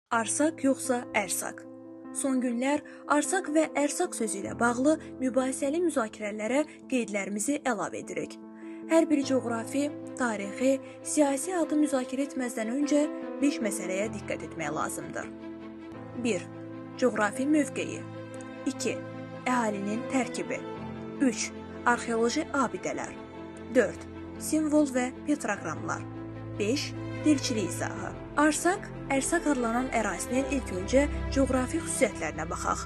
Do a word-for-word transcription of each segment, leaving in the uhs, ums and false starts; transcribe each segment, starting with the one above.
Arsaq yoxsa ərsaq? Son günlər arsaq və ərsaq sözü ilə bağlı mübahisəli müzakirələrə qeydlərimizi əlavə edirik. Hər bir coğrafi, tarixi, siyasi adı müzakirə etməzdən öncə beş məsələyə diqqət etmək lazımdır. bir. Coğrafi mövqeyi. iki. Əhalinin tərkibi. üç. Arxeoloji abidələr. dörd. Simvol və petroqramlar. beş. Dilçilik izahı. Arsaq, ərsaq adlanan ərazinin ilk öncə coğrafi xüsusiyyətlərinə baxaq.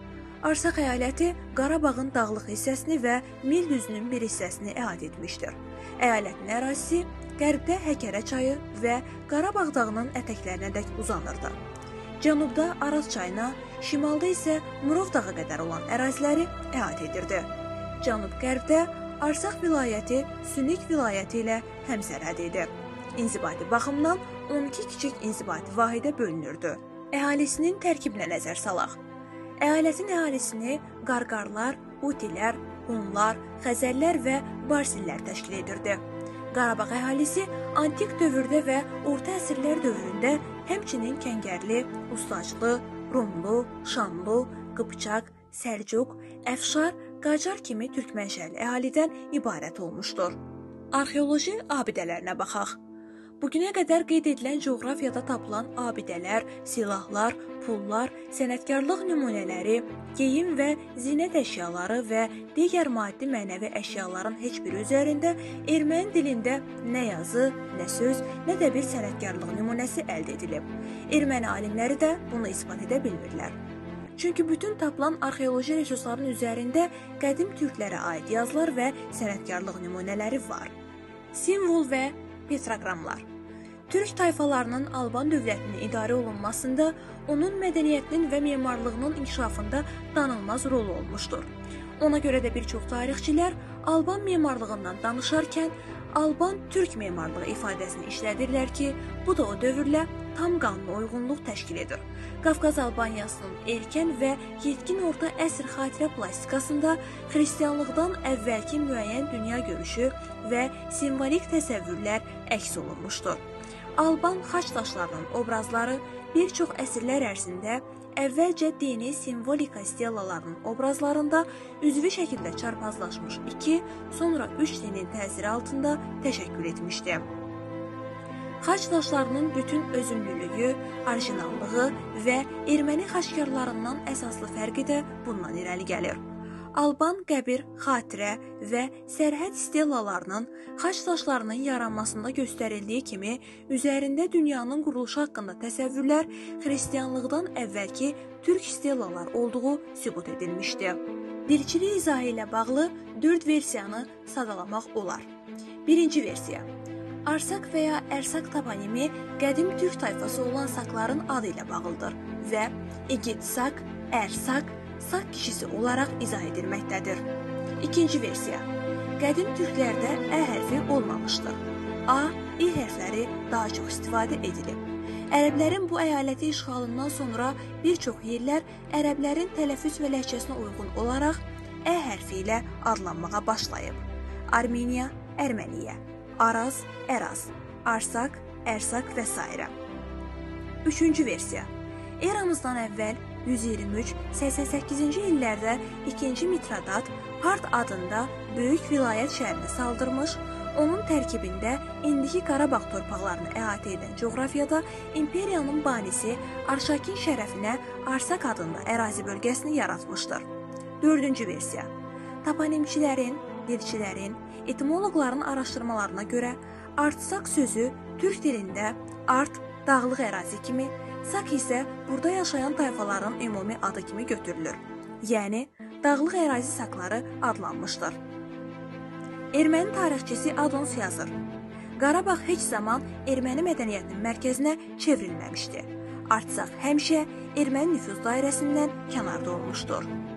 Arsaq əyaləti Qarabağın dağlıq hissəsini və Nil düzünün bir hissəsini əhatə etmişdir. Əyalətin ərazisi qərbdə Həkərə çayı və Qarabağ dağının ətəklərinə dək uzanırdı. Cənubda Araz çayına, şimalda isə Murov dağı qədər olan əraziləri əhatə edirdi. Cənub-qərbdə Arsaq vilayəti Sünik vilayəti ilə həmsərhəd idi. İnzibati baxımdan on iki kiçik inzibati vahidə bölünürdü. Əhalisinin tərkibinə nəzər salaq. Əyalətin əhalisini Qarqarlar, Utilər, Hunlar, Xəzərlər və Barsillər təşkil edirdi. Qarabağ əhalisi antik dövrdə və orta əsrlər dövründə həmçinin Kəngərli, Ustaclı, Rumlu, Şamlu, Qıpçaq, Səlcuq, Əfşar, Qacar kimi türk mənşəli əhalidən ibarət olmuşdur. Arxeoloji abidələrinə baxaq. Bugünə qədər qeyd edilən coğrafiyada tapılan abidələr, silahlar, pullar, sənətkarlıq nümunələri, geyim və zinət əşyaları və digər maddi mənəvi əşyaların heç biri üzərində erməni dilində nə yazı, nə söz, nə də bir sənətkarlıq nümunəsi əldə edilib. Erməni alimləri də bunu isbat edə bilmirlər. Çünki bütün tapılan arxeoloji resursların üzərində qədim türklərə aid yazılar və sənətkarlıq nümunələri var. Simvol və petroqramlar. Türk tayfalarının Alban dövlətinin idarə olunmasında, onun mədəniyyətinin və memarlığının inkişafında danılmaz rolu olmuşdur. Ona görə də bir çox tarixçilər Alban memarlığından danışarkən Alban-Türk memarlığı ifadəsini işlədirlər ki, bu da o dövrlə tam qanuna uyğunluq təşkil edir. Qafqaz Albaniyasının erkən və yetkin orta əsr xatirə plastikasında xristianlıqdan əvvəlki müəyyən dünya görüşü və simvolik təsəvvürlər əks olunmuşdur. Alban xaç daşlarının obrazları bir çox əsrlər ərzində əvvəlcə dini simvolika stelalarının obrazlarında üzvü şəkildə çarpazlaşmış iki, sonra üç dinin təsiri altında təşəkkül etmişdi. Xaç daşlarının bütün özünlülüyü, orijinallığı və erməni xaçkarlarından əsaslı fərqi də bundan irəli gəlir. Alban qəbir, xatirə və sərhəd stelalarının xaç daşlarının yaranmasında göstərildiyi kimi üzərində dünyanın quruluşu haqqında təsəvvürlər xristianlıqdan əvvəlki türk stelalar olduğu sübut edilmişdi. Dilçilik izahı ilə bağlı dörd versiyanı sadalamaq olar. Birinci versiya. Arsaq və ya ərsaq toponimi qədim türk tayfası olan saqların adı ilə bağlıdır və İgid-sak, ərsaq, sak kişisi olaraq izah edilməkdədir. İkinci versiya. Qədim türklərdə ə hərfi olmamışdır. A, i hərfləri daha çox istifadə edilib. Ərəblərin bu əyaləti işğalından sonra bir çox yerlər ərəblərin tələffüz və ləhcəsinə uyğun olaraq ə hərfi ilə adlanmağa başlayıb. Armeniya, Ərməniyə, Araz, Əraz, Arsaq, Ərsaq və s. Üçüncü versiya. Eramızdan əvvəl yüz iyirmi üç səksən səkkizinci illərdə ikinci Mitradat Part adında böyük vilayət şəhərini saldırmış, onun tərkibində indiki Qarabağ torpaqlarını əhatə edən coğrafiyada imperiyanın banisi Arşakin şərəfinə Arsaq adında ərazi bölgəsini yaratmışdır. Dördüncü versiya. Toponimçilərin, dilçilərin, etimoloqların araşdırmalarına görə Artsaq sözü türk dilində art, dağlıq ərazi kimi, sak isə burada yaşayan tayfaların ümumi adı kimi götürülür. Yəni, dağlıq ərazi sakları adlanmışdır. Erməni tarixçisi Adons yazır. Qarabağ heç zaman erməni mədəniyyətinin mərkəzinə çevrilməmişdi. Artsaq həmişə erməni nüfuz dairəsindən kənarda olmuşdur.